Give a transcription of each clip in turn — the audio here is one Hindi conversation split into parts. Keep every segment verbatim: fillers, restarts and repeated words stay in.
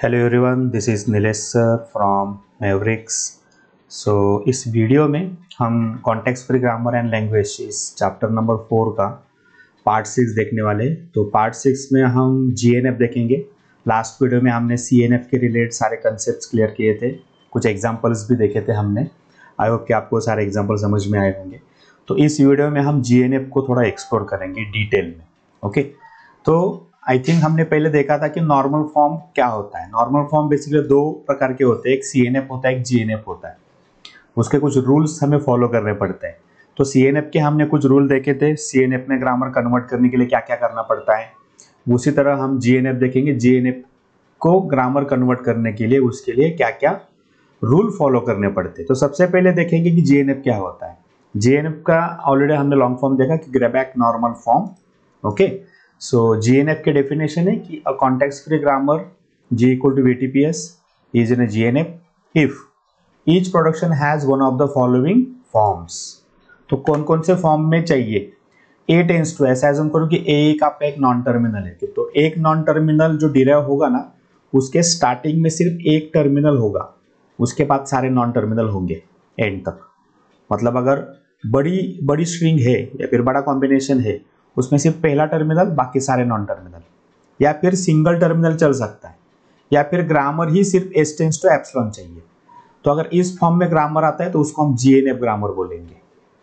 Hello everyone, this is Nilesh sir from Mavericks. सो इस वीडियो में हम context free grammar and language इस चैप्टर नंबर फोर का पार्ट सिक्स देखने वाले। तो पार्ट सिक्स में हम जी एन एफ देखेंगे। लास्ट वीडियो में हमने सी एन एफ के रिलेटेड सारे कंसेप्ट क्लियर किए थे, कुछ एग्जाम्पल्स भी देखे थे हमने। आई होप कि आपको सारे एग्जाम्पल समझ में आए होंगे। तो इस वीडियो में हम जी एन एफ को थोड़ा एक्सप्लोर करेंगे डिटेल में। ओके, तो आई थिंक हमने पहले देखा था कि नॉर्मल फॉर्म क्या होता है। नॉर्मल फॉर्म बेसिकली दो प्रकार के होते हैं, एक सी एन एफ होता है, एक जी एन एफ होता है। उसके कुछ रूल्स हमें फॉलो करने पड़ते हैं। तो सी एन एफ के हमने कुछ रूल देखे थे, सी एन एफ में ग्रामर कन्वर्ट करने के लिए क्या क्या करना पड़ता है। उसी तरह हम जी एन एफ देखेंगे, जी एन एफ को ग्रामर कन्वर्ट करने के लिए उसके लिए क्या क्या रूल फॉलो करने पड़ते हैं। तो सबसे पहले देखेंगे कि जी एन एफ क्या होता है। जी एन एफ का ऑलरेडी हमने लॉन्ग फॉर्म देखा कि Greibach normal form. Okay, so G N F के डेफिनेशन है कि a context free grammar G equal to V T P S is in a G N F if each production has one of the following forms। तो कौन कौन से फॉर्म में चाहिए। A टेंस टू, ऐसा एज्यूम करो कि A एक आपका एक नॉन टर्मिनल है, तो एक नॉन टर्मिनल जो डिराइव होगा ना, उसके स्टार्टिंग में सिर्फ एक टर्मिनल होगा, उसके बाद सारे नॉन टर्मिनल होंगे एंड तक। मतलब अगर बड़ी बड़ी स्ट्रिंग है या फिर बड़ा कॉम्बिनेशन है, उसमें सिर्फ पहला टर्मिनल, बाकी सारे नॉन टर्मिनल, या फिर सिंगल टर्मिनल चल सकता है, या फिर ग्रामर ही सिर्फ एस टेंस टू एप्सिलॉन चाहिए। तो अगर इस फॉर्म में ग्रामर आता है तो उसको हम जी एन एफ ग्रामर बोलेंगे।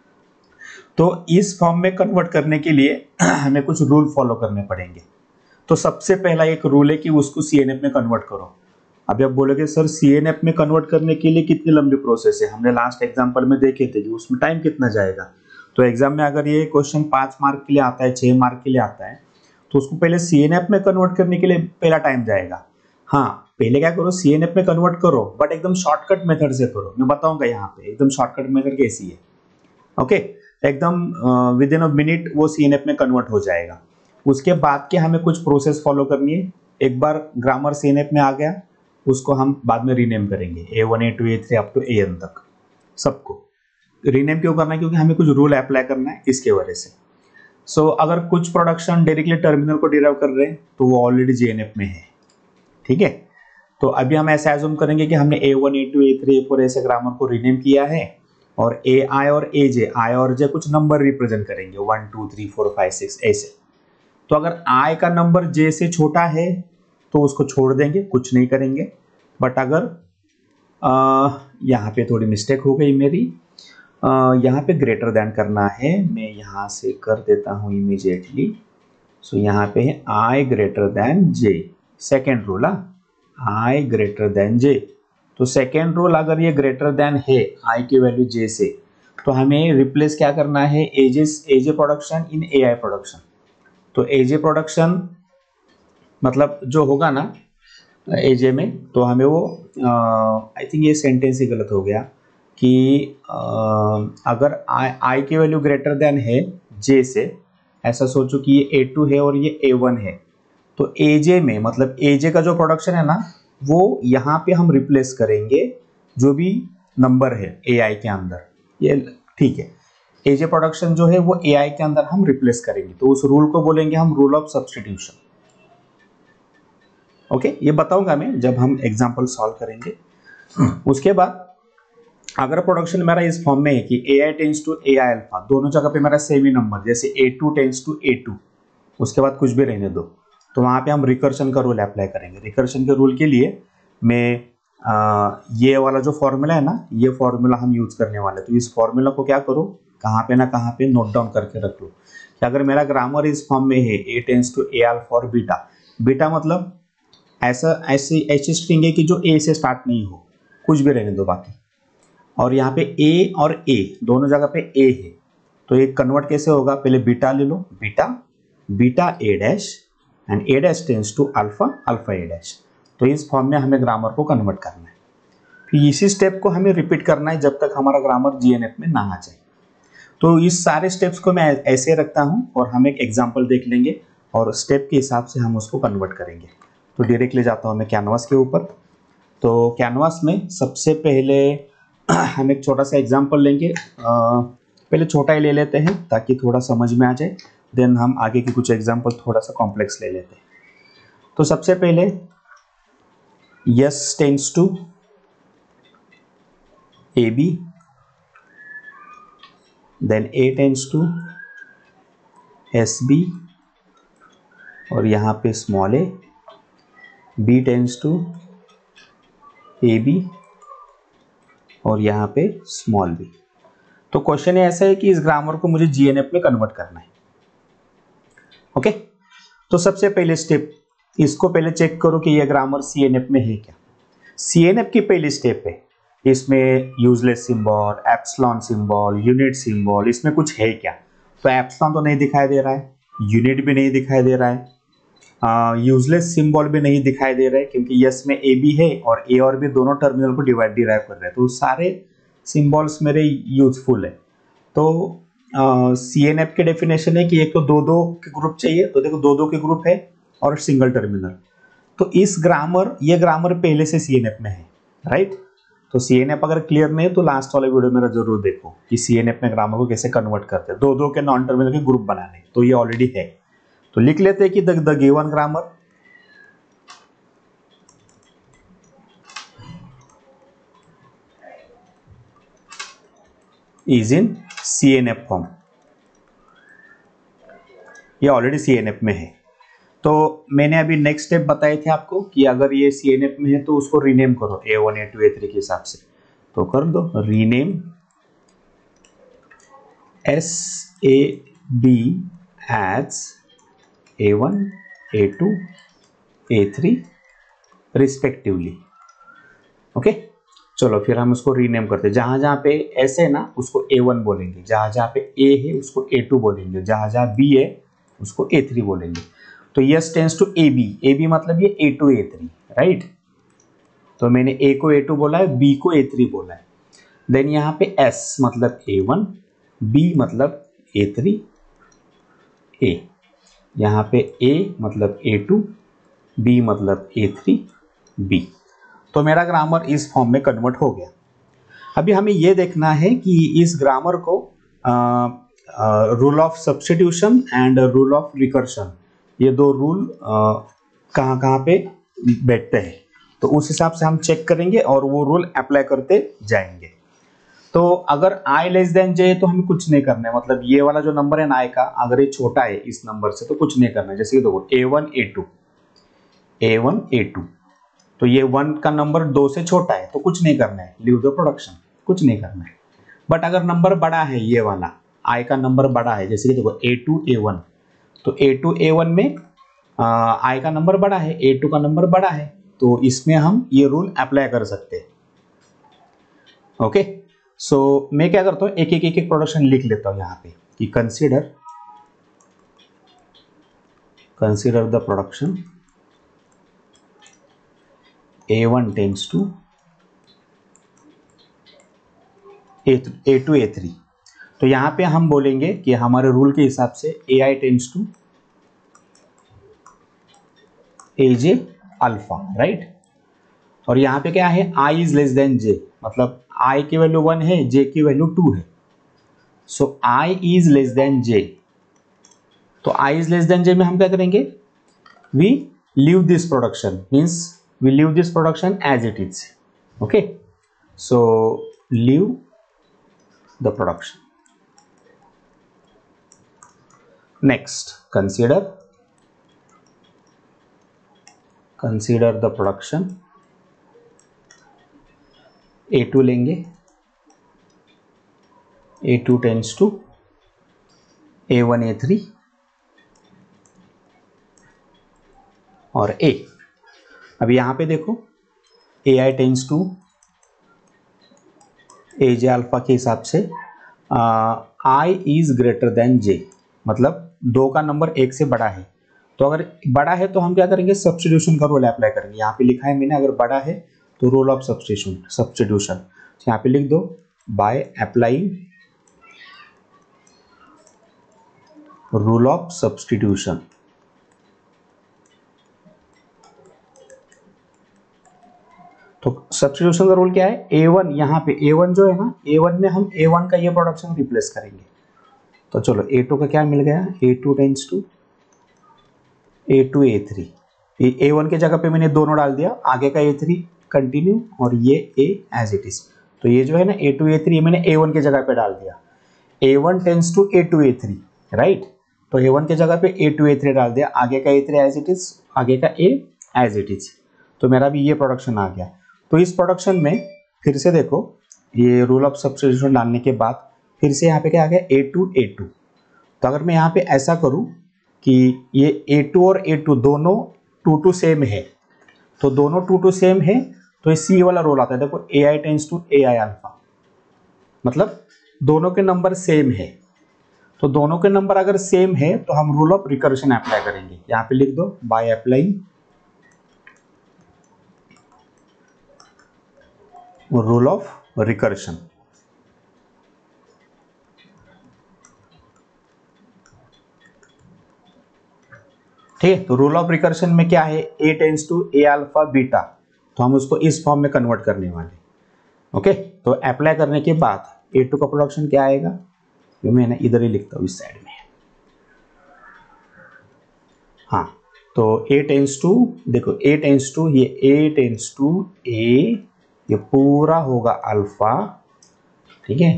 तो इस फॉर्म में कन्वर्ट करने के लिए हमें कुछ रूल फॉलो करने पड़ेंगे। तो सबसे पहला एक रूल है कि उसको सी एन एफ में कन्वर्ट करो। अभी आप बोलोगे सर सी एन एफ में कन्वर्ट करने के लिए कितनी लंबी प्रोसेस है, हमने लास्ट एग्जाम्पल में देखे थे कि उसमें टाइम कितना जाएगा। तो एग्जाम में अगर ये क्वेश्चन पाँच मार्क के लिए आता है, छः मार्क के लिए आता है, तो उसको पहले सी एन एफ में कन्वर्ट करने के लिए पहला टाइम जाएगा। हाँ, पहले क्या करो, सी एन एफ में कन्वर्ट करो, बट एकदम शॉर्टकट मेथड से करो। मैं बताऊंगा यहाँ पे एकदम शॉर्टकट मेथड कैसी है। ओके, एकदम विद इन अ मिनट वो सी एन एफ में कन्वर्ट हो जाएगा। उसके बाद के हमें कुछ प्रोसेस फॉलो करनी है। एक बार ग्रामर सी एन एफ में आ गया, उसको हम बाद में रीनेम करेंगे, A one A two A three up to A N तक सबको रीनेम क्यों करना है, क्योंकि हमें कुछ रूल अप्लाई करना है इसके वजह से। सो so, अगर कुछ प्रोडक्शन डायरेक्टली टर्मिनल को डिराइव कर रहे हैं तो वो ऑलरेडी जी एन एफ में है। ठीक है, तो अभी हम ऐसे एज्यूम करेंगे कि हमने A one A two A three A four ऐसे ग्रामर को रीनेम किया है, और ए आई और ए जे, आई और जे कुछ नंबर रिप्रेजेंट करेंगे, one two three four five six ऐसे। तो अगर आई का नंबर जे से छोटा है तो उसको छोड़ देंगे, कुछ नहीं करेंगे। बट अगर यहाँ पे थोड़ी मिस्टेक हो गई मेरी, Uh, यहाँ पे ग्रेटर देन करना है, मैं यहाँ से कर देता हूँ इमीडिएटली। सो यहाँ पे है I greater than J, second rule. I greater than J, तो सेकेंड रूल अगर ये ग्रेटर देन है आई की वैल्यू जे से, तो हमें रिप्लेस क्या करना है, A J's A J production in A I production. तो एजे प्रोडक्शन मतलब जो होगा ना एजे में, तो हमें वो आई थिंक ये सेंटेंस ही गलत हो गया कि आ, अगर आई आई की वैल्यू ग्रेटर देन है जे से, ऐसा सोचो कि ये ए टू है और ये ए वन है, तो ए जे में मतलब ए जे का जो प्रोडक्शन है ना, वो यहाँ पे हम रिप्लेस करेंगे जो भी नंबर है ए आई के अंदर। ये ठीक है, ए जे प्रोडक्शन जो है वो ए आई के अंदर हम रिप्लेस करेंगे, तो उस रूल को बोलेंगे हम रूल ऑफ सब्स्टिट्यूशन। ओके, ये बताऊंगा मैं जब हम एग्जाम्पल सॉल्व करेंगे। उसके बाद अगर प्रोडक्शन मेरा इस फॉर्म में है कि A I tends to A I alpha, दोनों जगह पे मेरा सेम ही नंबर, जैसे A two tends to A two, उसके बाद कुछ भी रहने दो, तो वहाँ पे हम रिकर्शन का रूल अप्लाई करेंगे। रिकर्शन के रूल के लिए मैं आ, ये वाला जो फॉर्मूला है ना, ये फॉर्मूला हम यूज करने वाले। तो इस फॉर्मूला को क्या करो, कहाँ पे ना कहाँ पे नोट डाउन करके रख लो कि अगर मेरा ग्रामर इस फॉर्म में है A tends to A alpha और बीटा, बीटा मतलब ऐसा ऐसी ऐसी स्ट्रिंग है कि जो ए से स्टार्ट नहीं हो, कुछ भी रहने दो बाकी, और यहाँ पे ए और ए दोनों जगह पे ए है, तो ये कन्वर्ट कैसे होगा, पहले बीटा ले लो, beta beta A dash and A dash tends to alpha alpha A dash. तो इस फॉर्म में हमें ग्रामर को कन्वर्ट करना है। फिर इसी स्टेप को हमें रिपीट करना है जब तक हमारा ग्रामर जी एन एफ में ना आ जाए। तो इस सारे स्टेप्स को मैं ऐसे रखता हूँ, और हम एक एग्जाम्पल देख लेंगे और स्टेप के हिसाब से हम उसको कन्वर्ट करेंगे। तो डायरेक्टली जाता हूँ मैं कैनवास के ऊपर। तो कैनवास में सबसे पहले हम एक छोटा सा एग्जाम्पल लेंगे। आ, पहले छोटा ही ले लेते हैं ताकि थोड़ा समझ में आ जाए, देन हम आगे की कुछ एग्जाम्पल थोड़ा सा कॉम्प्लेक्स ले लेते हैं। तो सबसे पहले S tends to A B, then A tends to S B, और यहाँ पे small a, B tends to A B, और यहाँ पे स्मॉल b। तो क्वेश्चन ऐसा है कि इस ग्रामर को मुझे जी एन एफ में कन्वर्ट करना है। ओके, तो सबसे पहले स्टेप, इसको पहले चेक करो कि यह ग्रामर सी एन एफ में है क्या। सी एन एफ की पहली स्टेप है, इसमें useless symbol, epsilon symbol, unit symbol, इसमें कुछ है क्या? तो एप्सिलॉन तो नहीं दिखाई दे रहा है, यूनिट भी नहीं दिखाई दे रहा है, यूजलेस सिंबल भी नहीं दिखाई दे रहा है, क्योंकि यस में ए भी है और ए और बी दोनों टर्मिनल को डिवाइड डिराइव कर रहे हैं, तो सारे सिंबल्स मेरे यूजफुल है। तो सी एन एफ के डेफिनेशन है कि एक तो दो दो के ग्रुप चाहिए, तो देखो दो दो के ग्रुप है और सिंगल टर्मिनल। तो इस ग्रामर, ये ग्रामर पहले से सी एन एफ में है, राइट। तो सी एन एफ अगर क्लियर नहीं है तो लास्ट वाले वीडियो मेरा जरूर देखो कि सी एन एफ में ग्रामर को कैसे कन्वर्ट करते हैं, दो दो के नॉन टर्मिनल के ग्रुप बनाने। तो ये ऑलरेडी है, तो लिख लेते हैं कि the given grammar is in C N F form. ये ऑलरेडी सी एन एफ में है। तो मैंने अभी नेक्स्ट स्टेप बताए थे आपको कि अगर ये सी एन एफ में है तो उसको रीनेम करो A one, A two, A three के हिसाब से। तो कर दो rename S A B as A one, A two, A three respectively. Okay, चलो फिर हम उसको रीनेम करते हैं। जहां जहां पे एस है ना उसको ए वन बोलेंगे, जहां जहां पे ए है उसको ए टू बोलेंगे, जहां जहां बी है उसको ए थ्री बोलेंगे। तो S tends to A B, A B मतलब ये A two A three, right. तो मैंने ए को ए टू बोला है, बी को ए थ्री बोला है। देन यहाँ पे एस मतलब ए वन, बी मतलब ए थ्री, ए, यहाँ पे ए मतलब ए टू, बी मतलब ए थ्री, बी। तो मेरा ग्रामर इस फॉर्म में कन्वर्ट हो गया। अभी हमें ये देखना है कि इस ग्रामर को rule of substitution and rule of recursion, ये दो रूल कहाँ कहाँ पे बैठते हैं, तो उस हिसाब से हम चेक करेंगे और वो रूल अप्लाई करते जाएंगे। तो अगर i लेस देन j तो हमें कुछ नहीं करना है, मतलब ये वाला जो नंबर है ना i का, अगर ये छोटा है इस नंबर से तो कुछ नहीं करना है। जैसे कि देखो A one, A two, A one, A two, तो ये वन का नंबर दो से छोटा है तो कुछ नहीं करना है, लीव द प्रोडक्शन, कुछ नहीं करना है। बट अगर नंबर बड़ा है, ये वाला i का नंबर बड़ा है, जैसे कि देखो ए टू, ए वन, तो ए टू, ए वन में i का नंबर बड़ा है, ए टू का नंबर बड़ा है, तो इसमें हम ये रूल अप्लाई कर सकते हैं। ओके, सो मैं क्या करता हूँ, एक एक एक एक प्रोडक्शन लिख लेता हूँ यहाँ पे कि consider consider the production A one tends to A two, A three. तो यहाँ पे हम बोलेंगे कि हमारे रूल के हिसाब से A I tends to A J alpha, right. और यहाँ पे क्या है, i is less than j, मतलब i की वैल्यू वन है, j की वैल्यू टू है। So i is less than j, तो i is less than j में हम क्या करेंगे, we leave this production, means we leave this production as it is. Okay, so leave the production. Next consider consider the production A two लेंगे, A two tends to A one, A three और a। अब यहाँ पे देखो A I tends to A J alpha के हिसाब से i is greater than j, मतलब दो का नंबर एक से बड़ा है। तो अगर बड़ा है तो हम क्या करेंगे, सब्स्टिट्यूशन का रूल अप्लाई करेंगे। यहाँ पे लिखा है मैंने, अगर बड़ा है तो रूल ऑफ सब्स्टिट्यूशन सब्स्टिट्यूशन यहाँ पे लिख दो, by applying rule of substitution. तो सब्स्टिट्यूशन का रूल क्या है, ए वन, यहाँ पे ए वन जो है ना, ए वन में हम ए वन का ये प्रोडक्शन रिप्लेस करेंगे। तो चलो ए टू का क्या मिल गया, A two tends to A two, A three, ये ए वन के जगह पे मैंने दोनों डाल दिया, आगे का ए थ्री कंटिन्यू और ये ए एज इट इज। तो ये जो है ना ए टू ए थ्री मैंने ए वन के जगह पे डाल दिया, A one tends to A two A three, right. तो ए वन के जगह पे ए टू ए थ्री डाल दिया, आगे का A three as it is, आगे का ए एज इट इज। तो मेरा भी ये प्रोडक्शन आ गया। तो इस प्रोडक्शन में फिर से देखो, ये रूल ऑफ सब्स्टिट्यूशन डालने के बाद फिर से यहाँ पे क्या आ गया, ए टू ए टू। तो अगर मैं यहाँ पे ऐसा करूँ कि ये ए टू और ए टू दोनों टू टू सेम है, तो दोनों टू टू सेम है, तो ये सी वाला रोल आता है। देखो A I tends to A I alpha, मतलब दोनों के नंबर सेम है। तो दोनों के नंबर अगर सेम है तो हम रूल ऑफ रिकर्शन अप्लाई करेंगे। यहाँ पे लिख दो, by applying rule of recursion. ठीक है, तो रूल ऑफ रिकर्शन में क्या है, A tends to A alpha beta, तो हम उसको इस फॉर्म में कन्वर्ट करने वाले। ओके, तो अप्लाई करने के बाद ए टू का प्रोडक्शन क्या आएगा, ये मैंने इधर ही लिखता हूँ इस साइड में। हाँ, तो ए टेंस टू, देखो ए टेंस टू, ये ए टेंस टू ए, ये पूरा होगा अल्फा, ठीक है।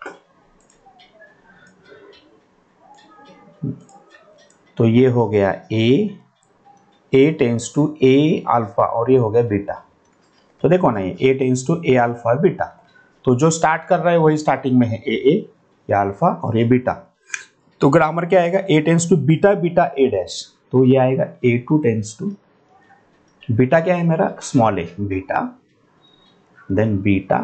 तो ये हो गया A, A tends to A alpha, और ये हो गया बीटा। तो देखो ना, ये A tends to A alpha beta, तो जो स्टार्ट कर रहा है वही स्टार्टिंग में है, ए ए, ये अल्फा और ये बीटा। तो ग्रामर क्या आएगा, A tends to beta beta A dash, तो ये आएगा A two tends to beta, क्या है मेरा small A beta, then beta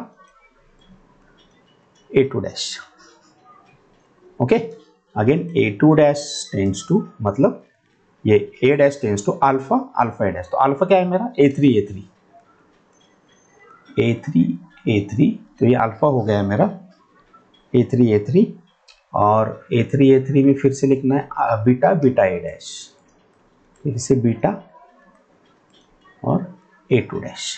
A two dash. Okay, again A two dash tends to, मतलब ये A dash tends to alpha alpha A dash, तो अल्फा क्या है मेरा A three A three A three A three, तो ये अल्फा हो गया मेरा ए थ्री ए थ्री, और ए थ्री ए थ्री में फिर से लिखना है बीटा बीटा ए डैश, फिर से बीटा और ए टू डैश।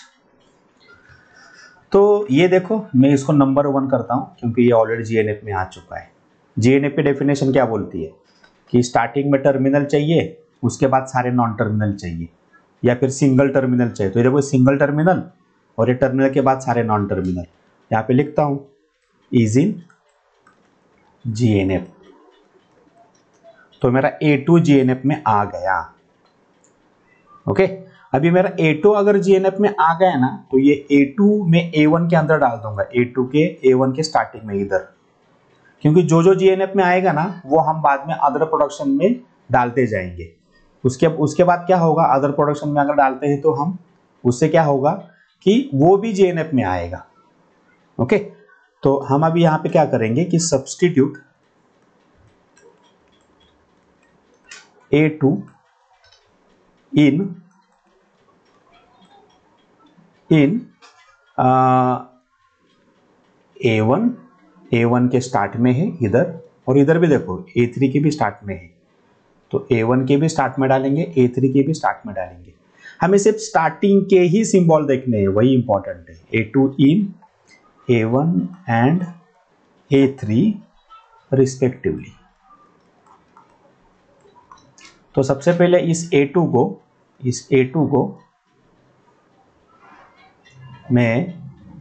तो ये देखो, मैं इसको नंबर वन करता हूँ क्योंकि ये ऑलरेडी जीएनएफ में आ चुका है। जीएनएफ की डेफिनेशन क्या बोलती है कि स्टार्टिंग में टर्मिनल चाहिए, उसके बाद सारे नॉन टर्मिनल चाहिए, या फिर सिंगल टर्मिनल चाहिए। तो ये देखो सिंगल टर्मिनल और ये टर्मिनल के बाद सारे नॉन टर्मिनल। यहाँ पे लिखता हूँ इज इन जीएनएफ, तो मेरा ए टू जीएनएफ में आ गया। ओके, अभी मेरा ए टू अगर जीएनएफ में आ गया ना, तो ये ए टू में ए वन के अंदर डाल दूंगा, ए टू के ए वन के स्टार्टिंग में इधर, क्योंकि जो जो जीएनएफ में आएगा ना वो हम बाद में अदर प्रोडक्शन में डालते जाएंगे। उसके उसके बाद क्या होगा, अदर प्रोडक्शन में अगर डालते हैं तो हम उससे क्या होगा कि वो भी जीएनएफ में आएगा। ओके, तो हम अभी यहाँ पे क्या करेंगे कि substitute A two in in A one, A one के स्टार्ट में है इधर, और इधर भी देखो ए थ्री के भी स्टार्ट में है, तो ए वन के भी स्टार्ट में डालेंगे, ए थ्री के भी स्टार्ट में डालेंगे। हमें सिर्फ स्टार्टिंग के ही सिंबल देखने हैं, वही इंपॉर्टेंट है। A two in A one and A three respectively. तो सबसे पहले इस ए टू को इस ए टू को मैं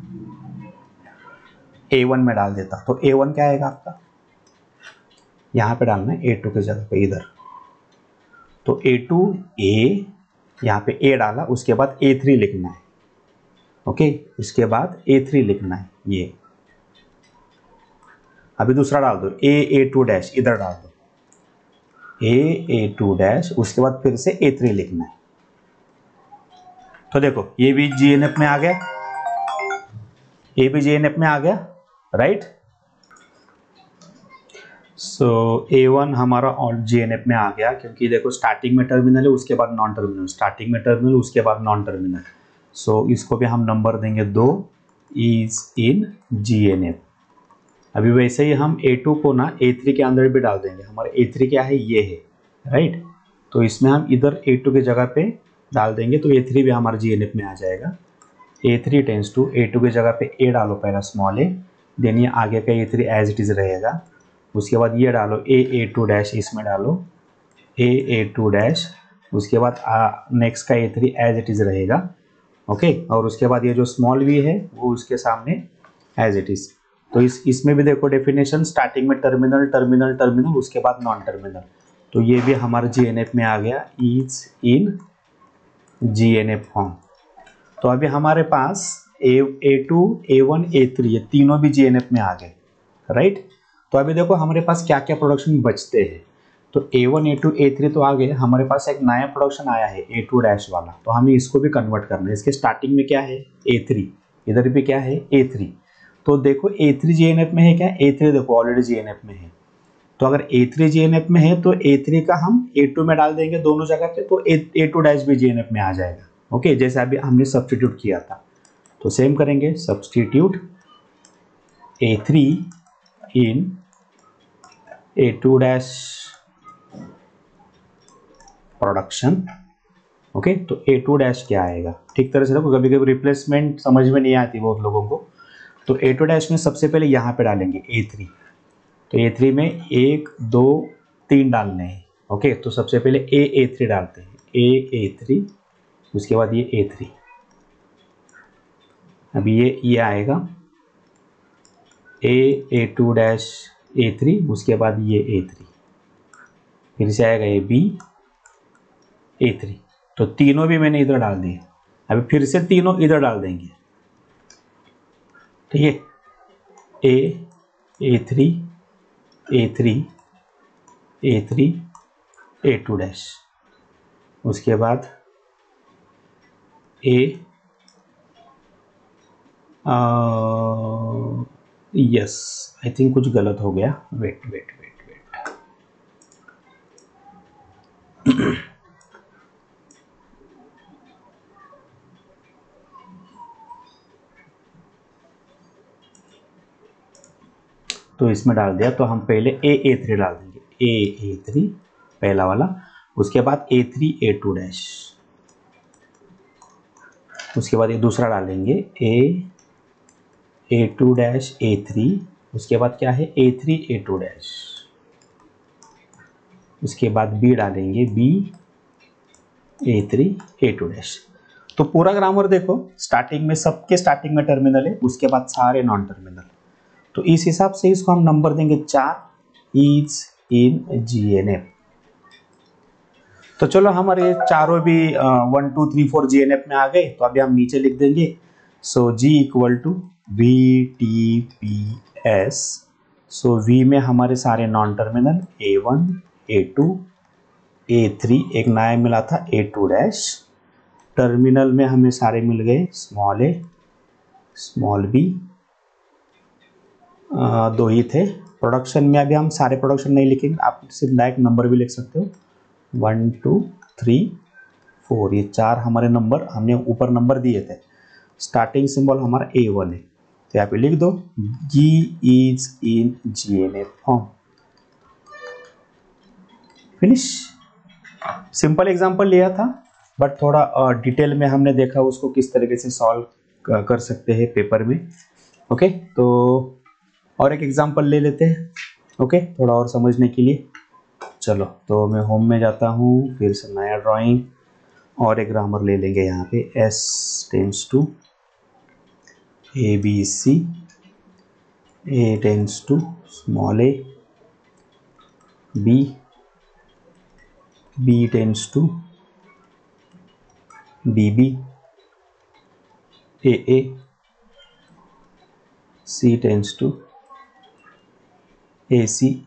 ए वन में डाल देता, तो ए वन क्या आएगा आपका, यहाँ पे डालना है ए टू के जगह पे इधर। तो ए टू ए, यहाँ पे ए डाला, उसके बाद ए थ्री लिखना है। ओके, उसके बाद ए थ्री लिखना है ये। अभी दूसरा डाल दो, ए ए टू डैश इधर डाल दो, ए ए टू डैश, उसके बाद फिर से ए थ्री लिखना है। तो देखो ये भी जीएनएफ में आ गया, ये भी जीएनएफ में आ गया, राइट। सो ए वन हमारा और जीएनएफ में आ गया, क्योंकि देखो स्टार्टिंग में टर्मिनल है, उसके बाद नॉन टर्मिनल, स्टार्टिंग में टर्मिनल, उसके बाद नॉन टर्मिनल। सो इसको भी हम नंबर देंगे दो, इज इन जीएनएफ। अभी वैसे ही हम ए टू को ना ए थ्री के अंदर भी डाल देंगे। हमारा ए थ्री क्या है, ये है, राइट। तो इसमें हम इधर ए टू के जगह पे डाल देंगे, तो ए थ्री भी हमारा जीएनएफ में आ जाएगा। A three tends to, A two के जगह पे ए डालो पहला स्मॉल ए, देन ये आगे का A three as it is रहेगा। उसके बाद ये डालो ए ए टू डैश, इसमें डालो ए ए टू डैश, उसके बाद नेक्स्ट का A three as it is रहेगा, ओके। और उसके बाद ये जो स्मॉल वी है वो उसके सामने एज इट इज़। तो इस इसमें भी देखो डेफिनेशन, स्टार्टिंग में टर्मिनल टर्मिनल टर्मिनल, उसके बाद नॉन टर्मिनल। तो ये भी हमारा जी एन एफ में आ गया, is in G N F form. तो अभी हमारे पास A A two A one A three ये तीनों भी जी एन एफ में आ गए, राइट। तो अभी देखो हमारे पास क्या क्या प्रोडक्शन बचते हैं। तो A one A two A three तो आ गए, हमारे पास एक नया प्रोडक्शन आया है ए टू डैश वाला, तो हमें इसको भी कन्वर्ट करना है। इसके स्टार्टिंग में क्या है ए थ्री, इधर भी क्या है ए थ्री। तो देखो A three G N F में है क्या, ए थ्री देखो ऑलरेडी जी एन एफ में है। तो अगर A three G N F में है तो ए थ्री का हम ए टू में डाल देंगे दोनों जगह पे, तो ए टू डैश भी जी एन एफ में आ जाएगा, ओके। जैसे अभी हमने सब्स्टिट्यूट किया था, तो सेम करेंगे, substitute A three in A two dash production, okay. तो ए टू डैश क्या आएगा, ठीक तरह से देखो, कभी कभी रिप्लेसमेंट समझ में नहीं आती बहुत लोगों को। तो ए टू डैश में सबसे पहले यहाँ पे डालेंगे ए थ्री, तो ए थ्री में एक दो तीन डालने हैं, ओके। तो सबसे पहले ए ए थ्री डालते हैं, ए ए थ्री, उसके बाद ये ए थ्री, अभी ये ये आएगा A A two dash A three, उसके बाद ये ए थ्री, फिर से आएगा ए बी ए थ्री। तो तीनों भी मैंने इधर डाल दिए, अभी फिर से तीनों इधर डाल देंगे, ठीक है। A A three A three A three A two dash, उसके बाद ए यस आई थिंक कुछ गलत हो गया, वेट वेट वेट वेट तो इसमें डाल दिया। तो हम पहले ए ए थ्री डाल देंगे, ए ए थ्री पहला वाला, उसके बाद A three A two dash, उसके बाद ये दूसरा डालेंगे A A two dash A three, उसके बाद क्या है A three A two dash, उसके बाद बी डालेंगे B A three A two dash. तो पूरा ग्रामर देखो, स्टार्टिंग में सबके स्टार्टिंग में टर्मिनल है, उसके बाद सारे नॉन टर्मिनल। तो इस हिसाब से इसको हम नंबर देंगे चार, is in G N F. तो चलो हमारे चारों भी one two three four G N F में आ गए। तो अभी हम नीचे लिख देंगे, so G equal to V T P S. So V में हमारे सारे non terminal A one A two A three, एक नया मिला था ए टू डैश। टर्मिनल में हमें सारे मिल गए स्मॉल ए स्मॉल बी, दो ही थे। प्रोडक्शन में अभी हम सारे प्रोडक्शन नहीं लिखेंगे, आप सिर्फ डायरेक्ट नंबर भी लिख सकते हो, वन टू थ्री फोर, ये चार हमारे नंबर हमने ऊपर नंबर दिए थे। स्टार्टिंग सिंबल हमारा ए वन है, तो यहाँ पे लिख दो G is in G N F form, finish. Simple example लिया था, बट थोड़ा डिटेल में हमने देखा उसको किस तरीके से सॉल्व कर सकते हैं पेपर में, ओके। तो और एक एग्जांपल ले लेते हैं, ओके, थोड़ा और समझने के लिए। चलो तो मैं होम में जाता हूँ, फिर से नया ड्राइंग और एक ग्रामर ले लेंगे यहाँ पे, S tends to A B C, A tends to small A, B B tends to B B, A A, C tends to A C,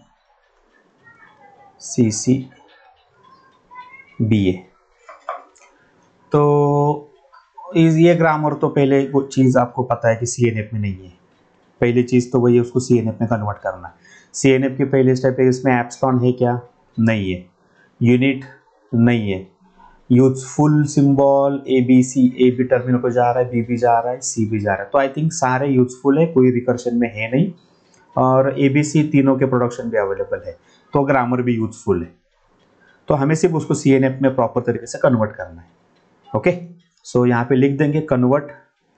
C C, B A. तो इस ये ग्रामर तो पहले वो चीज़ आपको पता है कि सी एन एफ में नहीं है, पहली चीज़ तो वही है उसको सी एन एफ में कन्वर्ट करना है। सी एन एफ की पहले स्टेप है, इसमें एप्सिलॉन है क्या, नहीं है, यूनिट नहीं है, useful symbol A B C, A B terminal को जा रहा है, बी भी जा रहा है, सी भी जा रहा है। तो आई थिंक सारे यूजफुल है, कोई रिकर्शन में है नहीं, और ए बी सी तीनों के प्रोडक्शन भी अवेलेबल है, तो ग्रामर भी यूजफुल है। तो हमें सिर्फ उसको सी एन एफ में प्रॉपर तरीके से कन्वर्ट करना है, ओके। सो यहाँ पे लिख देंगे convert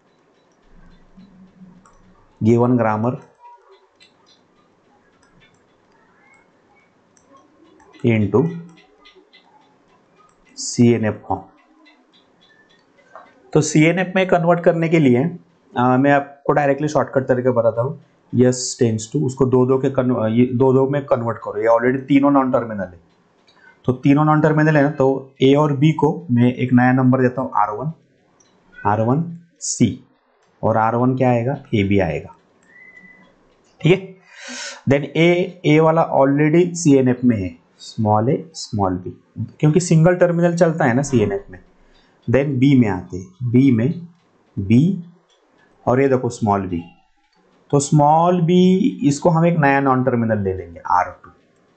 given grammar into C N F form. तो सी एन एफ में कन्वर्ट करने के लिए आ, मैं आपको डायरेक्टली शॉर्टकट तरीके बताता हूँ। यस टेंस टू, उसको दो दो के कन, ये दो दो में कन्वर्ट करो। ये ऑलरेडी तीनों नॉन टर्मिनल है, तो तीनों नॉन टर्मिनल है ना, तो ए और बी को मैं एक नया नंबर देता हूँ R one, R one C, और आर वन क्या आएगा, ए बी आएगा। ठीक है। देन ए ए वाला ऑलरेडी सी एन एफ में है, स्मॉल ए स्मॉल बी, क्योंकि सिंगल टर्मिनल चलता है ना सी एन एफ में। देन बी में आते हैं, बी में बी और ये देखो स्मॉल बी, तो स्मॉल बी इसको हम एक नया नॉन टर्मिनल ले लेंगे R two,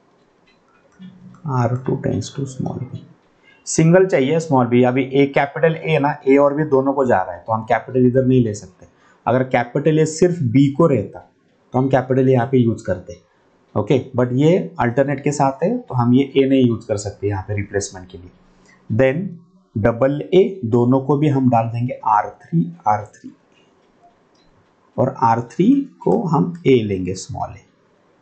R two tends to small B. Single चाहिए स्मॉल बी। अभी ए कैपिटल ए ना, ए और बी दोनों को जा रहा है, तो हम कैपिटल इधर नहीं ले सकते। अगर कैपिटल ए सिर्फ बी को रहता तो हम कैपिटल यहाँ पे यूज करते, ओके। बट ये अल्टरनेट के साथ है, तो हम ये ए नहीं यूज कर सकते यहाँ पे रिप्लेसमेंट के लिए। देन डबल ए, दोनों को भी हम डाल देंगे आर थ्री, आर थ्री, और आर थ्री को हम ए लेंगे small A,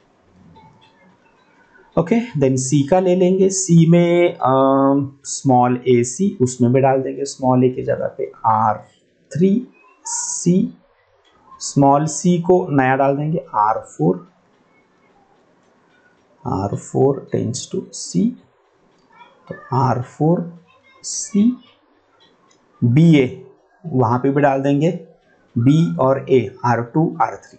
okay. Then C का ले लेंगे, सी में स्मॉल ए सी, उसमें भी डाल देंगे स्मॉल ए की जगह पे R three C, small C को नया डाल देंगे R four, R four tends to C, तो R four C, B A वहां पे भी डाल देंगे बी और A, R two R three.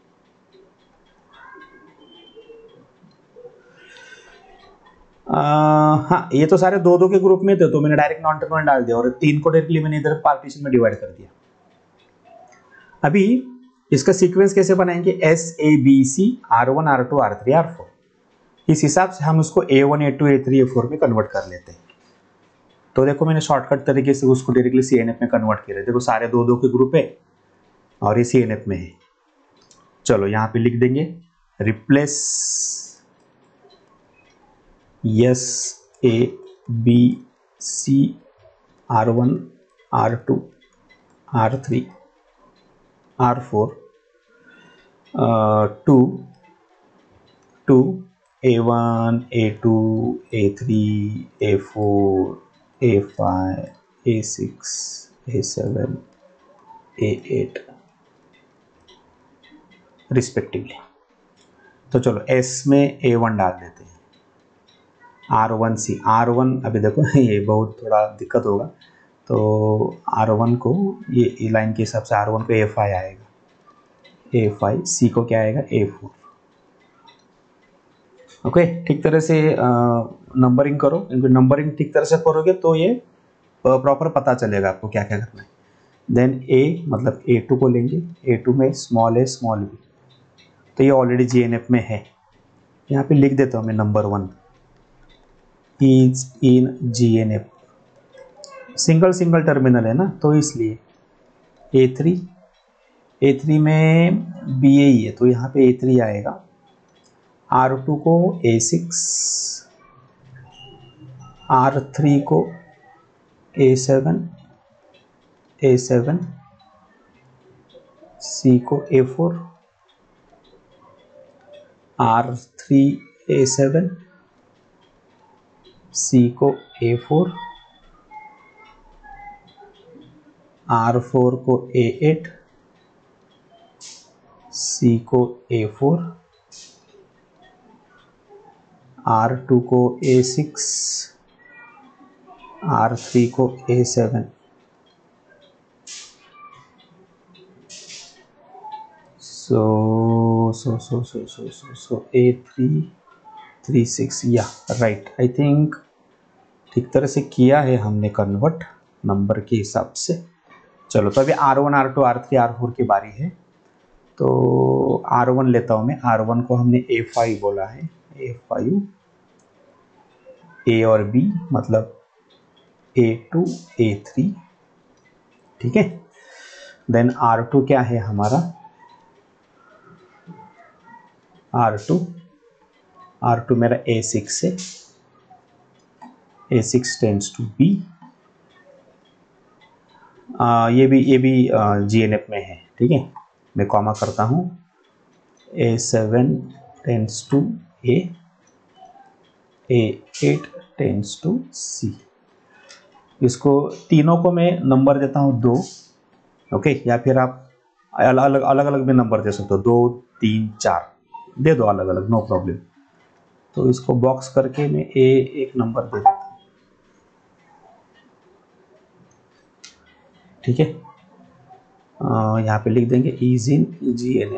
हाँ, ये तो सारे दो दो के ग्रुप में थे, तो मैंने डायरेक्ट नॉन टर्मिनल डाल दिया, और तीन को डायरेक्टली मैंने इधर पार्टीशन में डिवाइड कर दिया। अभी इसका सीक्वेंस कैसे बनाएंगे, S A B C, R one R two R three R four, इस हिसाब से हम उसको A one A two A three A four में कन्वर्ट कर लेते हैं। तो देखो मैंने शॉर्टकट तरीके से उसको डायरेक्टली सी एन एफ में कन्वर्ट किया। देखो सारे दो दो के ग्रुप है और ये सी एन एफ में है। चलो यहाँ पे लिख देंगे replace S A B C, R one R two R three R four, to to A one A two A three A four A five A six A seven A eight respectively. तो चलो एस में ए वन डाल देते हैं, R one C, R one अभी देखो ये बहुत थोड़ा दिक्कत होगा, तो आर वन को ये लाइन के हिसाब से आर वन को ए फाइव आएगा, ए फाइव, सी को क्या आएगा ए फोर, ओके। ठीक तरह से नंबरिंग करो, क्योंकि नंबरिंग ठीक तरह से करोगे तो ये प्रॉपर पता चलेगा आपको क्या क्या करना है। देन ए मतलब ए टू को लेंगे, ए टू में स्मॉल ए स्मॉल बी, तो ये ऑलरेडी जी एन एफ में है। यहाँ पे लिख देता हूँ मैं number one is in G N F, single single terminal है ना, तो इसलिए ए थ्री, ए थ्री में बी ए ही है, तो यहाँ पे ए थ्री आएगा। आर टू को ए सिक्स, आर थ्री को A seven, A seven, C को A four, R three A seven, C को ए फोर, आर फोर को ए एट, सी को ए फोर, आर टू को ए सिक्स, आर थ्री को A seven, so so so so so so so A three three six, या राइट, आई थिंक ठीक तरह से किया है हमने कन्वर्ट नंबर के हिसाब से। चलो तो अभी R one R two R three R four की बारी है, तो आर वन लेता हूँ मैं। आर वन को हमने ए फाइव बोला है, ए फाइव, ए और बी मतलब ए टू ए थ्री, ठीक है। देन आर टू क्या है हमारा, आर टू, आर टू मेरा ए सिक्स है, A six tends to B, ये भी ये भी जी एन एफ में है, ठीक है। मैं कॉमा करता हूँ, A seven tends to A, A eight tends to C, इसको तीनों को मैं नंबर देता हूँ दो, ओके, या फिर आप अलग अलग अलग अलग में नंबर दे सकते हो, दो तीन चार दे दो अलग अलग, नो प्रॉब्लम। तो इसको बॉक्स करके मैं ए एक नंबर दे देता हूँ, ठीक है। यहाँ पे लिख देंगे is in G N A.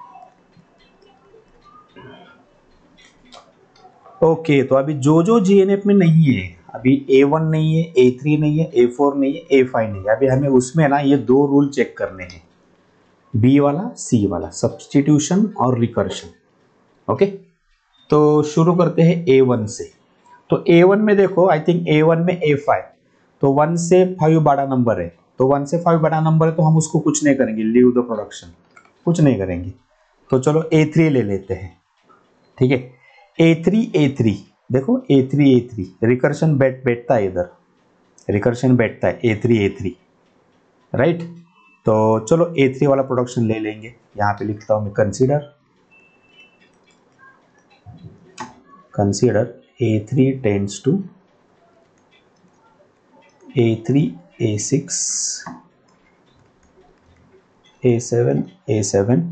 Okay, तो अभी जो जो जी एन एफ में नहीं है, अभी ए वन नहीं है, ए थ्री नहीं है, ए फोर नहीं है, ए फाइव नहीं है, अभी हमें उसमें ना ये दो रूल चेक करने हैं, बी वाला सी वाला, सब्स्टिट्यूशन और रिकर्शन। ओके, तो शुरू करते हैं ए वन से। तो ए वन में देखो, आई थिंक ए वन में ए फाइव, तो वन से फाइव बड़ा नंबर है, तो वन से फाइव बड़ा नंबर है तो हम उसको कुछ नहीं करेंगे, लीव द प्रोडक्शन, कुछ नहीं करेंगे। तो चलो ए थ्री ले लेते हैं, ठीक है। ए थ्री ए थ्री देखो, A three A three recursion बैठ बैठता है इधर, रिकर्शन बैठता है A three A three, right. तो चलो ए थ्री वाला प्रोडक्शन ले लेंगे। यहाँ पे लिखता हूँ मैं consider, consider A three tends to A three A six A seven A seven,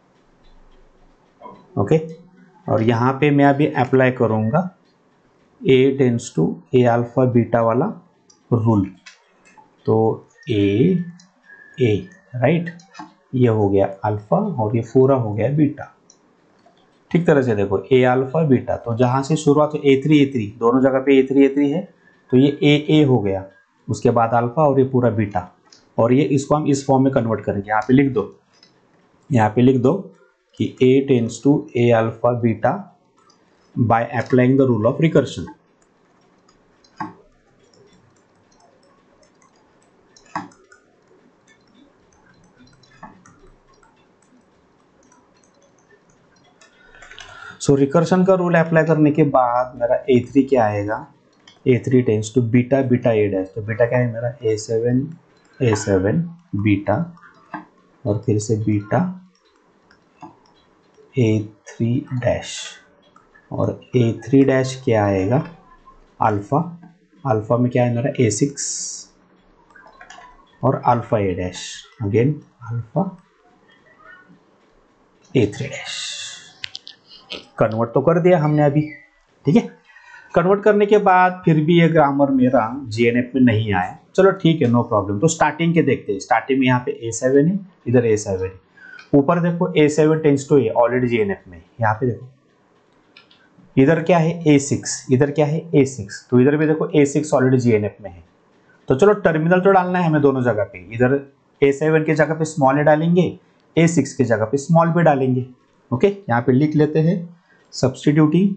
okay. और यहाँ पे मैं अभी अप्लाई करूँगा A tends to A alpha beta वाला रूल। तो ए ए राइट, ये हो गया अल्फा और ये पूरा हो गया बीटा। ठीक तरह से देखो, ए अल्फा बीटा, तो जहाँ से शुरुआत हो ए थ्री ए थ्री, दोनों जगह पे ए थ्री ए थ्री है, तो ये ए ए हो गया, उसके बाद अल्फा और ये पूरा बीटा, और ये इसको हम इस फॉर्म में कन्वर्ट करेंगे। यहाँ पे लिख दो, यहाँ पे लिख दो कि A tends to A alpha beta by applying the rule of recursion. So recursion का रूल अप्लाई करने के बाद मेरा ए थ्री क्या आएगा, A three tends to beta beta A dash, तो बीटा क्या है मेरा A seven A seven beta, और फिर से बीटा ए थ्री डैश, और ए थ्री डैश क्या आएगा अल्फा, अल्फा में क्या है मेरा ए सिक्स और alpha A dash, again alpha A three dash. Convert तो कर दिया हमने अभी, ठीक है। कन्वर्ट करने के बाद फिर भी ये ग्रामर मेरा जीएनएफ में नहीं आया, चलो ठीक है, नो प्रॉब्लम। तो स्टार्टिंग के देखते हैं, स्टार्टिंग में यहाँ पे ए सेवन है, इधर ए सेवन है, ऊपर देखो A seven tends to A already GNF में, यहाँ पे देखो इधर क्या है ए सिक्स, इधर क्या है ए सिक्स, तो इधर भी देखो ए सिक्स ऑलरेडी जीएनएफ में है। तो चलो टर्मिनल तो डालना है हमें दोनों जगह पे, इधर ए सेवन की जगह पे स्मॉल ए डालेंगे, ए सिक्स की जगह पे स्मॉल बी डालेंगे। ओके, यहाँ पे लिख लेते हैं substituting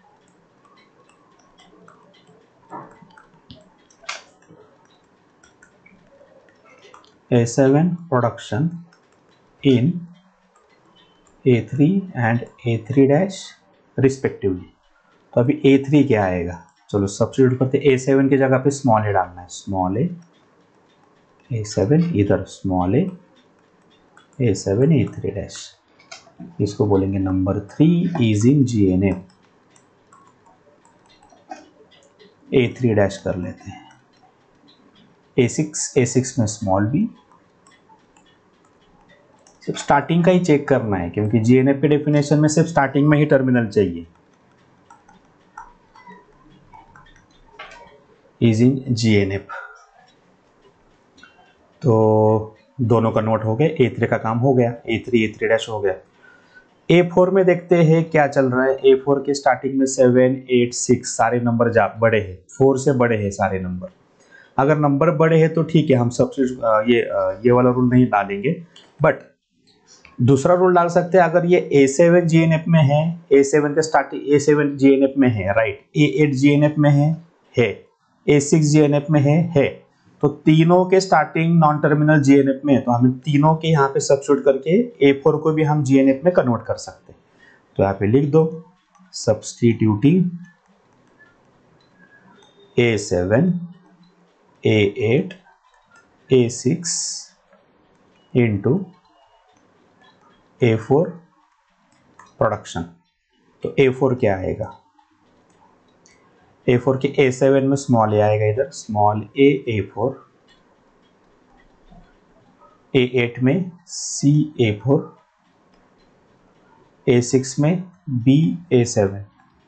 A seven production in A three and A three dash respectively. तो अभी ए थ्री क्या आएगा, चलो सब्स्टिट्यूट करते, ए सेवन की जगह पे स्मॉल ए डालना है, स्मॉल ए ए सेवन, इधर small A A seven A three dash, इसको बोलेंगे number three is in G N F, A three dash कर लेते हैं, ए सिक्स ए सिक्स में स्मॉल बी। सिर्फ स्टार्टिंग का ही चेक करना है, क्योंकि जी एन एफ के डेफिनेशन में सिर्फ स्टार्टिंग में ही टर्मिनल चाहिए, is in G N F. तो दोनों कन्वर्ट हो गए, ए थ्री का काम हो गया, A three A three dash हो गया। ए फोर में देखते हैं क्या चल रहा है। ए फोर के स्टार्टिंग में सेवन एट सिक्स सारे नंबर जा बड़े हैं, फोर से बड़े हैं सारे नंबर। अगर नंबर बड़े हैं तो ठीक है, हम सबसे ये ये वाला रूल नहीं डालेंगे, बट दूसरा रूल डाल सकते हैं। अगर ये A seven G N F में है, ए सेवन के starting A seven G N F में है, right, A eight G N F में है है A six G N F में है है तो तीनों के starting non terminal G N F में है, तो हम तीनों के यहाँ पे सब्स्टिट्यूट करके ए फोर को भी हम जी एन एफ में कन्वर्ट कर सकते हैं। तो यहाँ पे लिख दो substituting A seven A eight A six into A four production. तो ए फोर क्या आएगा, ए फोर के ए सेवन में स्मॉल ए आएगा, इधर small A A four, A eight में C A four, A six में B A seven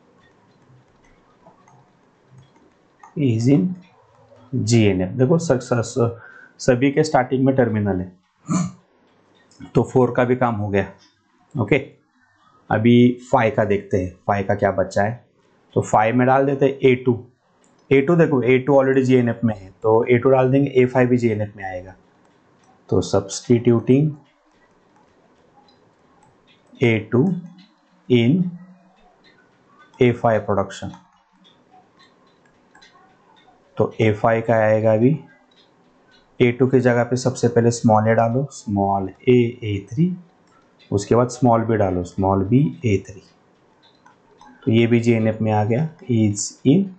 is in G N F. देखो स, स, स, सभी के स्टार्टिंग में टर्मिनल है, तो फोर का भी काम हो गया। ओके, अभी फाइव का देखते हैं, फाइव का क्या बचा है। तो फाइव में डाल देते हैं ए टू। ए टू देखो A two already G N F में है, तो ए टू डाल देंगे, ए फाइव भी जी एन एफ में आएगा। तो substituting A two in A five production, तो ए फाइव का आएगा अभी, ए टू की जगह पे सबसे पहले स्मॉल ए डालो, स्मॉल ए ए थ्री, उसके बाद स्मॉल बी डालो, स्मॉल बी ए थ्री, तो ये भी जी एन एफ में आ गया, is in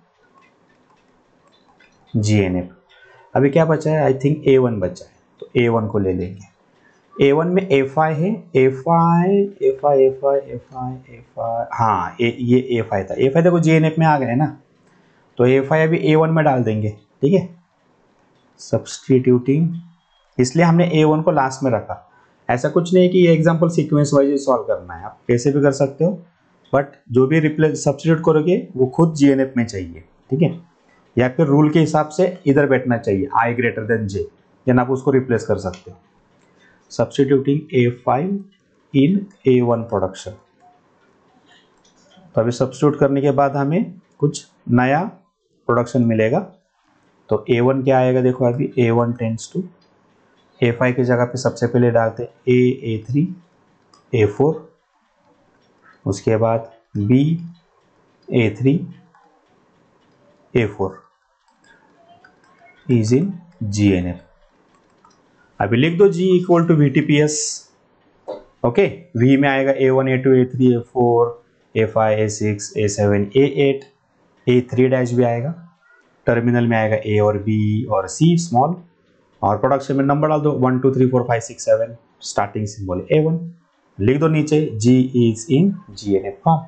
G N F. अभी क्या बचा है, आई थिंक ए वन बचा है, तो ए वन को ले लेंगे। ए वन में ए फाइव है, A five A five A five A five A five, हाँ ए, ये ए फाइव था, ए फाइव देखो जी एन एफ में आ गए ना, तो ए फाइव अभी ए वन में डाल देंगे। ठीक है, सब्स्टिट्यूटिंग, इसलिए हमने ए वन को लास्ट में रखा। ऐसा कुछ नहीं है कि ये एग्जांपल सीक्वेंस वाइज सॉल्व करना है, आप कैसे भी कर सकते हो, बट जो भी रिप्लेस सब्स्टिट्यूट करोगे वो खुद जी एन एफ में चाहिए। ठीक है, या फिर रूल के हिसाब से इधर बैठना चाहिए, I greater than J, then आप उसको रिप्लेस कर सकते हो। Substituting A five in A one production, तो अभी सब्स्टिट्यूट करने के बाद हमें कुछ नया प्रोडक्शन मिलेगा। तो ए वन क्या आएगा, देखो अभी A one tends to, A five की जगह पे सबसे पहले डालते ए ए थ्री ए फोर, उसके बाद B A three A four is in G N F. अभी लिख दो G equal to V T P S. Okay, V में आएगा A one A two A three A four A five A six A seven A eight, A three dash भी आएगा, टर्मिनल में आएगा A और B और C स्मॉल, और प्रोडक्शन में नंबर डाल दो one two three four five six seven, starting symbol A one, लिख दो नीचे G is in G N F form.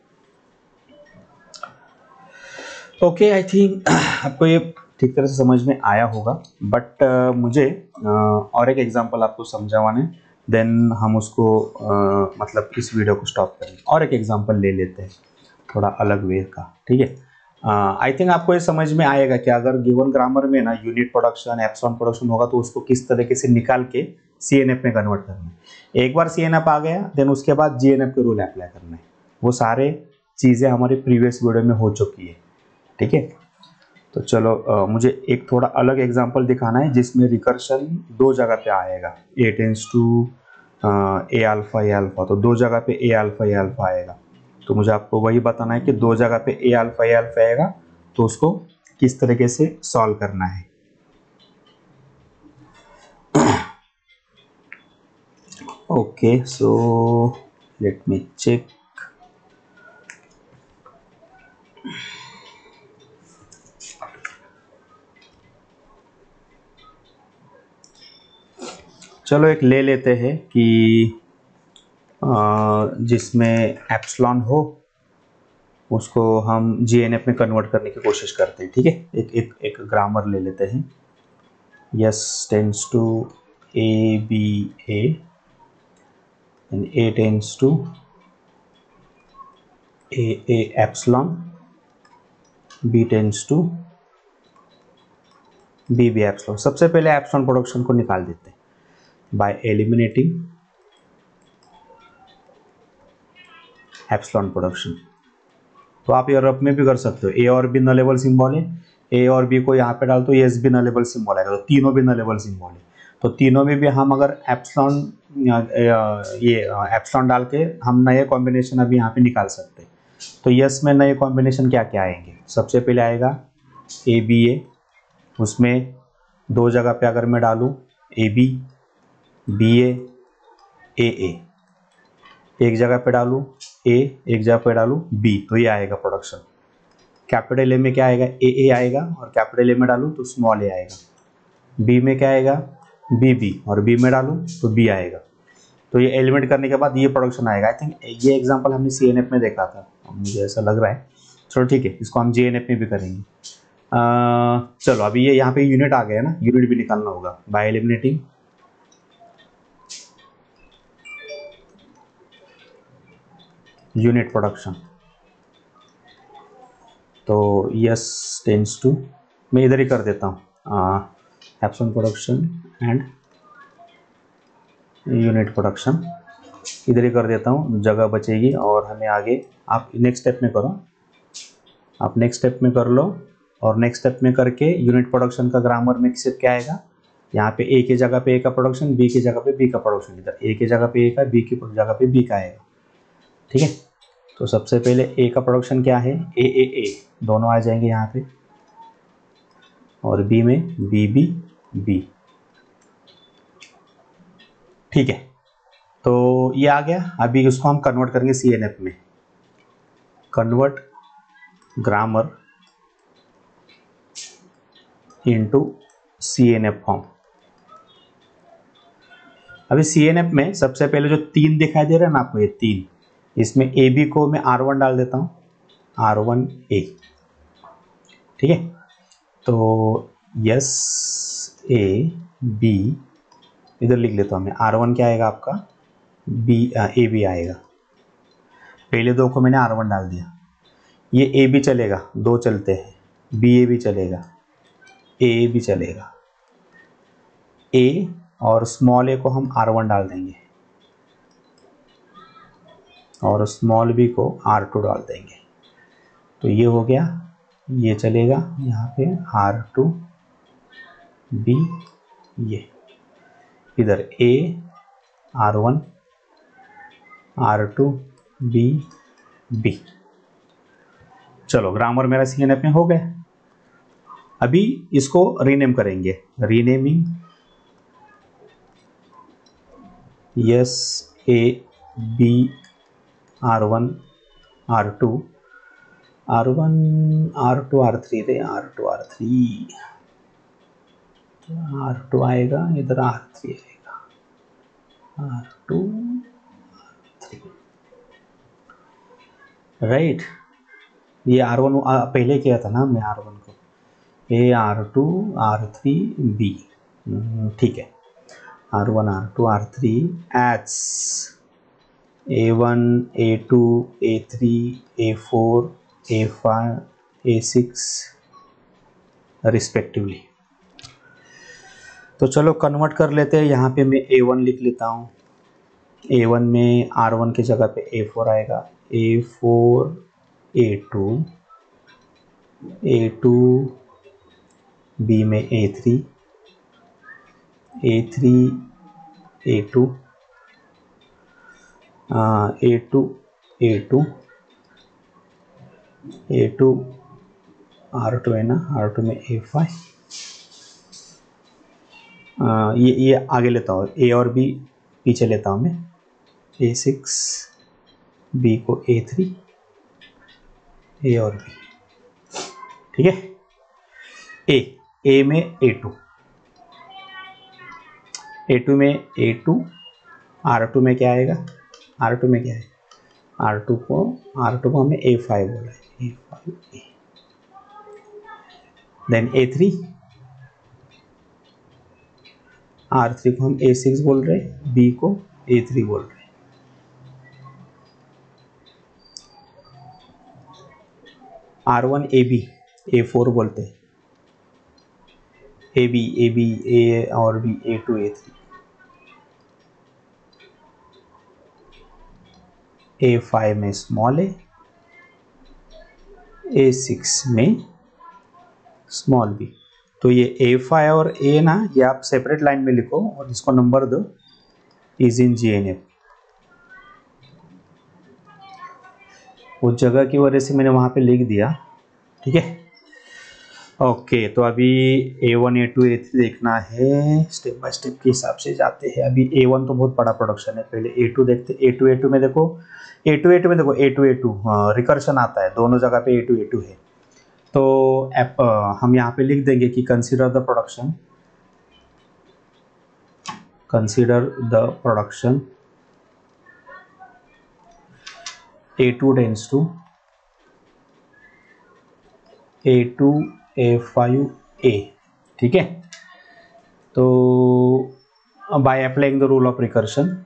Okay, I think आपको ये ठीक तरह से समझ में आया होगा, बट uh, मुझे uh, और एक एग्जांपल आपको समझावाने, देन हम उसको uh, मतलब इस वीडियो को स्टॉप करेंगे। और एक एग्जांपल ले लेते हैं थोड़ा अलग वे का। ठीक है, आई थिंक आपको ये समझ में आएगा कि अगर गिवन ग्रामर में ना यूनिट प्रोडक्शन एप्सिलॉन प्रोडक्शन होगा तो उसको किस तरीके से निकाल के सी एन एफ में कन्वर्ट करना है। एक बार सी एन एफ आ गया, देन उसके बाद जी एन एफ के रूल अप्लाई करना है। वो सारे चीज़ें हमारे प्रीवियस वीडियो में हो चुकी है। ठीक है, तो चलो आ, मुझे एक थोड़ा अलग एग्जांपल दिखाना है जिसमें रिकर्शन दो जगह पे आएगा, A tends to A alpha A alpha, तो दो जगह पे ए अल्फा ए अल्फा आएगा। तो मुझे आपको वही बताना है कि दो जगह पे ए अल्फा ए अल्फा आएगा तो उसको किस तरीके से सॉल्व करना है। Okay, so let me check. चलो एक ले लेते हैं कि जिसमें एप्सिलॉन हो उसको हम जी एन एफ में कन्वर्ट करने की कोशिश करते हैं। ठीक है, एक एक एक ग्रामर ले लेते हैं, S tends to A B A and A tends to A A epsilon, B tends to B B epsilon. सबसे पहले एप्सिलॉन प्रोडक्शन को निकाल देते हैं by eliminating एप्सिलॉन प्रोडक्शन। तो आप यूरोप में भी कर सकते हो, ए और बी नलेबल सिंबल है, ए और बी को यहाँ पे डाल तो एस भी नलेबल सिंबल आएगा, तो तीनों भी नलेबल सिंबल है। तो तीनों में भी हम अगर एप्सिलॉन ये एप्सिलॉन डाल के हम नए कॉम्बिनेशन अभी यहाँ पे निकाल सकते हैं। तो यस में नए कॉम्बिनेशन क्या क्या आएंगे, सबसे पहले आएगा ए बी ए, उसमें दो जगह पे अगर मैं डालूँ ए बी बी ए ए ए, एक जगह पे डालूँ ए, एक जगह पे डालूँ बी, तो ये आएगा प्रोडक्शन। कैपिटल ए में क्या आएगा, ए ए आएगा, और कैपिटल ए में डालूँ तो स्मॉल ए आएगा। बी में क्या आएगा, बी बी, और बी में डालूँ तो बी आएगा। तो ये एलिमेंट करने के बाद ये प्रोडक्शन आएगा। आई थिंक ये एग्जांपल हमने सी एन एफ में देखा था, मुझे ऐसा लग रहा है। चलो ठीक है, इसको हम जे एन एफ में भी करेंगे। आ, चलो अभी ये यहाँ पे यूनिट आ गया ना, यूनिट भी निकालना होगा बाय एलिमिनेटिंग यूनिट प्रोडक्शन। तो यस टेंस टू, मैं इधर ही कर देता हूँ epsilon production and unit production, इधर ही कर देता हूँ, जगह बचेगी। और हमें आगे आप नेक्स्ट स्टेप में करो, आप नेक्स्ट स्टेप में कर लो। और नेक्स्ट स्टेप में करके यूनिट प्रोडक्शन का ग्रामर में सिर्फ क्या आएगा, यहाँ पे ए की जगह पे ए का प्रोडक्शन, बी की जगह पे बी का प्रोडक्शन, इधर ए की जगह पे ए का, बी की जगह पे बी का आएगा। ठीक है, तो सबसे पहले ए का प्रोडक्शन क्या है, ए ए ए दोनों आ जाएंगे यहाँ पे, और बी में बी बी बी। ठीक है, तो ये आ गया। अभी उसको हम कन्वर्ट करेंगे सी एन एफ में, convert grammar into C N F form. अभी सी एन एफ में सबसे पहले जो तीन दिखाई दे रहा है ना आपको, ये तीन, इसमें ए बी को मैं आर वन डाल देता हूँ, आर वन ए। ठीक है, तो यस ए बी इधर लिख लेता हूँ मैं, आर वन क्या आएगा आपका, बी ए बी आएगा। पहले दो को मैंने आर वन डाल दिया, ये ए बी चलेगा, दो चलते हैं, बी ए भी चलेगा, ए भी चलेगा, ए और स्मॉल ए को हम आर वन डाल देंगे, और स्मॉल बी को आर टू डाल देंगे। तो ये हो गया, ये चलेगा यहाँ पे आर टू बी, ये इधर A R one R two B B. चलो ग्रामर मेरा सी एन एफ में हो गया। अभी इसको रीनेम करेंगे, renaming S A B R one R two, R one R two R three रे, R two R three, R two आएगा इधर, आर थ्री आएगा, R two R three, right. ये आर वन पहले किया था ना मैं आर वन को, A R two R three B. ठीक है, R one R two R three H A one A two A three A four A five A six respectively. तो चलो कन्वर्ट कर लेते हैं, यहाँ पे मैं ए वन लिख लेता हूँ, ए वन में आर वन की जगह पे ए फोर आएगा, A four A two, A two B में A three, A three A two, A two A two A two R two है ना, आर टू में ए फाइव, ये ये आगे लेता हूँ, ए और बी पीछे लेता हूँ मैं, ए सिक्स बी को ए थ्री, ए और बी। ठीक है, ए ए में ए टू, ए टू में ए टू, आर टू में क्या आएगा, आर टू में क्या है, आर टू को आर टू को हमें ए फाइव बोला है, A five A, then A three, R three को हम ए सिक्स बोल रहे हैं, बी को ए थ्री बोल रहे हैं। R one A B A four बोलते हैं, A B A B A और B, A two A three, A five में स्मॉल ए, ए सिक्स में स्मॉल बी। तो ये ए फाइव और ए ना, ये आप सेपरेट लाइन में लिखो और इसको नंबर दो, is in G N F. उस जगह की वजह से मैंने वहाँ पे लिख दिया। ठीक है, ओके। तो अभी A one A two A three देखना है, स्टेप बाय स्टेप के हिसाब से जाते हैं। अभी ए वन तो बहुत बड़ा प्रोडक्शन है, पहले ए टू देखते। ए टू ए टू में देखो, ए टू ए टू में देखो, A two A two recursion आता है, दोनों जगह पे ए टू ए टू है। तो एप, हम यहाँ पे लिख देंगे कि consider the production, consider the production A two tends to A two A five A, ठीक है। तो by applying the rule of recursion,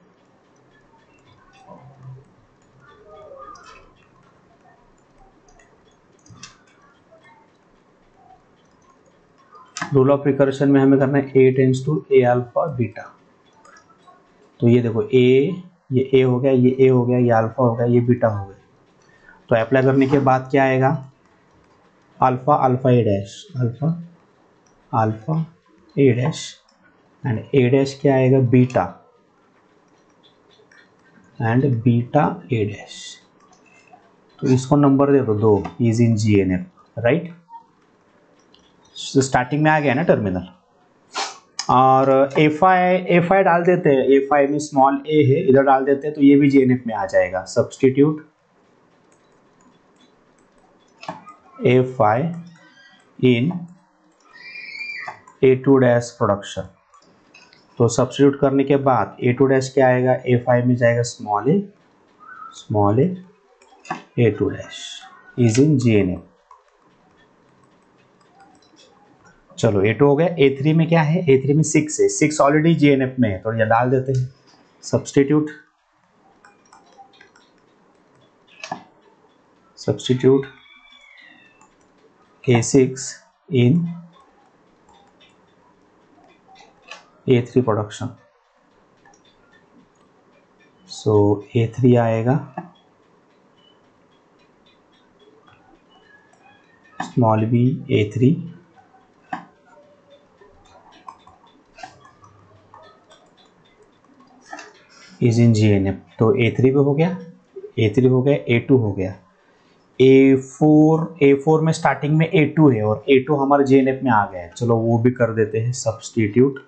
rule of recursion में हमें करना है A tends to A alpha beta. तो ये देखो ए, ये ए हो गया, ये ए हो गया, ये अल्फा हो गया, ये बीटा हो गया। तो अप्लाई करने के बाद क्या आएगा, alpha alpha A dash, alpha alpha A dash and A dash क्या आएगा, beta and beta A dash. तो इसको नंबर दे दो दो, is in G N F, right. Starting में आ गया ना टर्मिनल, और एफ आई एफ आई डाल देते हैं, एफ आई में स्मॉल ए है, इधर डाल देते हैं तो ये भी जी एन एफ में आ जाएगा। Substitute F I in A two dash production. तो सब्सटीट्यूट करने के बाद ए टू डैश क्या आएगा, एफ आई में जाएगा small A, small A A two dash is in G N F. चलो ए टू हो गया। ए थ्री में क्या है, ए थ्री में सिक्स है, six already G N F में है तो ये डाल देते हैं। Substitute substitute A six in A three production. So A three आएगा small B A three is in G N F. तो ए थ्री भी हो गया, ए थ्री हो गया, ए टू हो गया। ए फोर ए फोर में स्टार्टिंग में ए टू है और ए टू हमारे जी एन एफ में आ गया है। चलो वो भी कर देते हैं। Substitute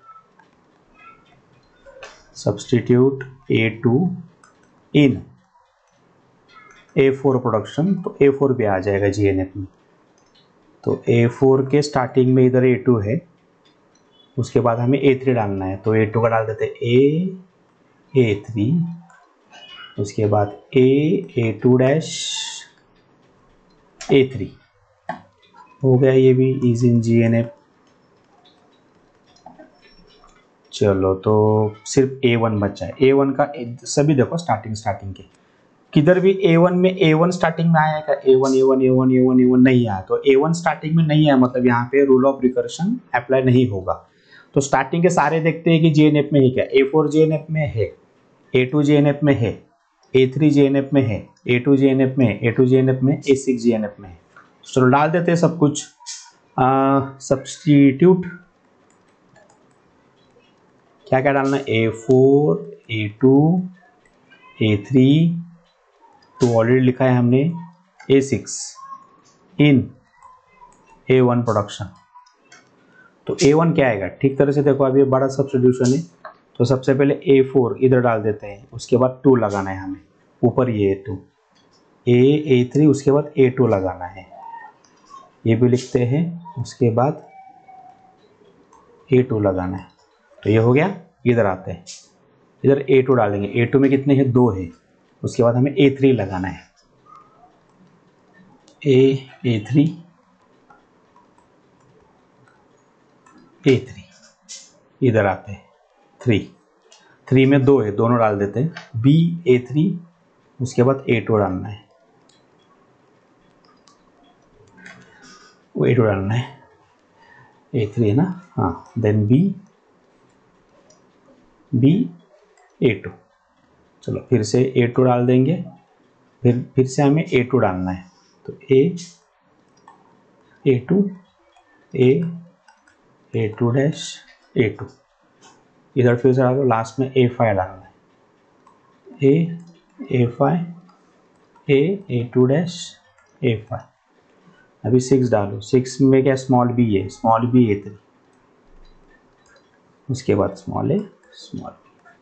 substitute A two in A four production. तो ए फोर भी आ जाएगा जी एन एफ में। तो ए फोर के स्टार्टिंग में इधर ए टू है, उसके बाद हमें ए थ्री डालना है। तो ए टू का डाल देते हैं ए ए थ्री, उसके बाद A A two dash A three हो गया, ये भी is in G N F. चलो तो सिर्फ ए वन बचा है। ए वन का सभी देखो स्टार्टिंग स्टार्टिंग के किधर भी ए वन में ए वन स्टार्टिंग में आया है क्या, A one A one A one A one A one नहीं आया। तो ए वन स्टार्टिंग में नहीं आया मतलब यहाँ पे रूल ऑफ रिकर्शन अप्लाई नहीं होगा। तो स्टार्टिंग के सारे देखते हैं कि जे एन एफ में ही क्या, A four J N F में है, A two J N F में है, A three J N F में है, A two J N F में है, A two J N F में, A six J N F में है। चलो डाल देते हैं सब कुछ। सब्सटीट्यूट क्या क्या डालना है, A four A two A three, तो ऑलरेडी लिखा है हमने, A six in A one production. तो ए वन क्या आएगा, ठीक तरह से देखो अभी बड़ा सब्स्टिट्यूशन है। तो सबसे पहले ए फोर इधर डाल देते हैं, उसके बाद टू लगाना है हमें, ऊपर ये टू, ए ए थ्री, उसके बाद ए टू लगाना है, ये भी लिखते हैं, उसके बाद ए टू लगाना है। तो ये हो गया। इधर आते हैं, इधर ए टू डालेंगे, ए टू में कितने हैं, दो है, उसके बाद हमें ए थ्री लगाना है, A A three A three, इधर आते हैं, थ्री थ्री में दो है, दोनों डाल देते हैं, बी ए थ्री, उसके बाद ए टू डालना है, वो ए टू डालना है, ए थ्री है ना, हाँ, then B B A two. चलो फिर से ए टू डाल देंगे, फिर फिर से हमें ए टू डालना है। तो A A two A A two dash A two, इधर फिर से डालो, लास्ट में ए फाइव डालना है, A A five A A two dash A five. अभी सिक्स डालो, सिक्स में क्या स्मॉल बी है, स्मॉल बी ए थ्री, उसके बाद small A small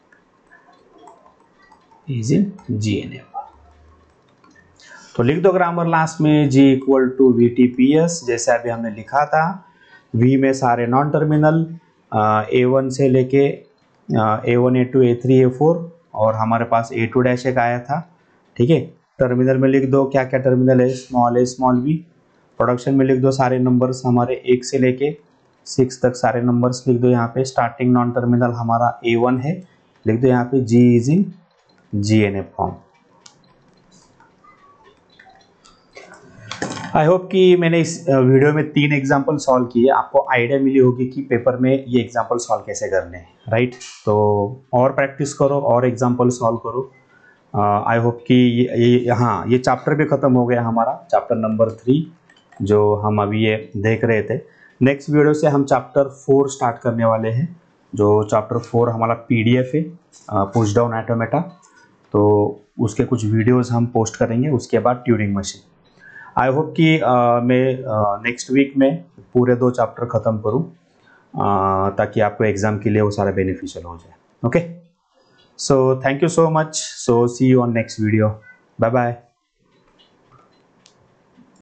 is in G N F. तो लिख दो ग्रामर लास्ट में, G equal to V T P S, जैसे अभी हमने लिखा था। वी में सारे नॉन टर्मिनल, ए वन से लेके A one A two A three A four, और हमारे पास ए टू डैश एक आया था, ठीक है। टर्मिनल में लिख दो क्या क्या टर्मिनल है, small A small B. Production में लिख दो सारे नंबर्स हमारे एक से लेके सिक्स तक सारे नंबर्स लिख दो यहाँ पे। स्टार्टिंग नॉन टर्मिनल हमारा ए वन है, लिख दो यहाँ पे G is in G N A form. I hope कि मैंने इस वीडियो में तीन एग्जांपल सॉल्व किए, आपको आइडिया मिली होगी कि पेपर में ये एग्जांपल सॉल्व कैसे करने हैं, राइट। तो और प्रैक्टिस करो और एग्जांपल सॉल्व करो। आई होप कि ये ये हाँ ये चैप्टर भी ख़त्म हो गया हमारा, चैप्टर नंबर थ्री जो हम अभी ये देख रहे थे। नेक्स्ट वीडियो से हम चैप्टर फोर स्टार्ट करने वाले हैं, जो चैप्टर फोर हमारा पीडीएफ है, पुश डाउन ऑटोमेटा। तो उसके कुछ वीडियोस हम पोस्ट करेंगे, उसके बाद ट्यूरिंग मशीन। आई होप कि uh, मैं नेक्स्ट uh, वीक में पूरे दो चैप्टर ख़त्म करूं, uh, ताकि आपको एग्ज़ाम के लिए वो सारा बेनिफिशियल हो जाए। Okay, so thank you so much, so see you on next video, bye bye.